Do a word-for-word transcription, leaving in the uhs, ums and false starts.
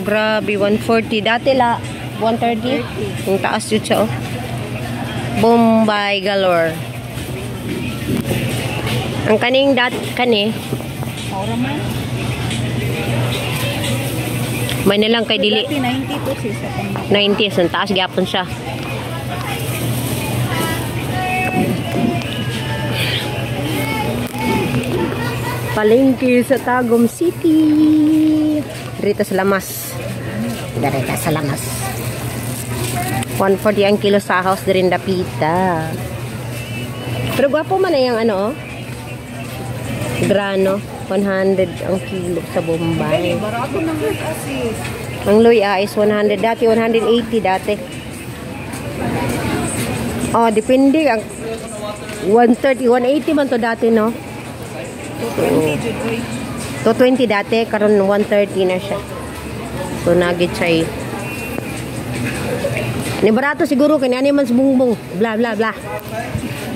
Grabe, one forty. Dati la, one thirty. Yung taas yun siya, oh. Bombay galore. Ang kaning dat, kani. Ora man. May nilang kay dili. ninety to sis. ninety, ang taas gyapon siya. Palengke sa Tagum City. Dito sa Lamas. Dito sa Lamas. one forty ang kilo sa house din dapita. Pero gwapo man na yung ano, oh. Grano. one hundred ang kilo sa Bombay. Barato ng sis. Ang luya is one hundred. Dati one eighty dati. Oh, depende. Ang one thirty, one eighty man to dati, no? two twenty dati. Karon one thirty na siya. So, nagit siya eh. Ni barato siguro. Kanya man sa bungbong. Blah, blah, blah.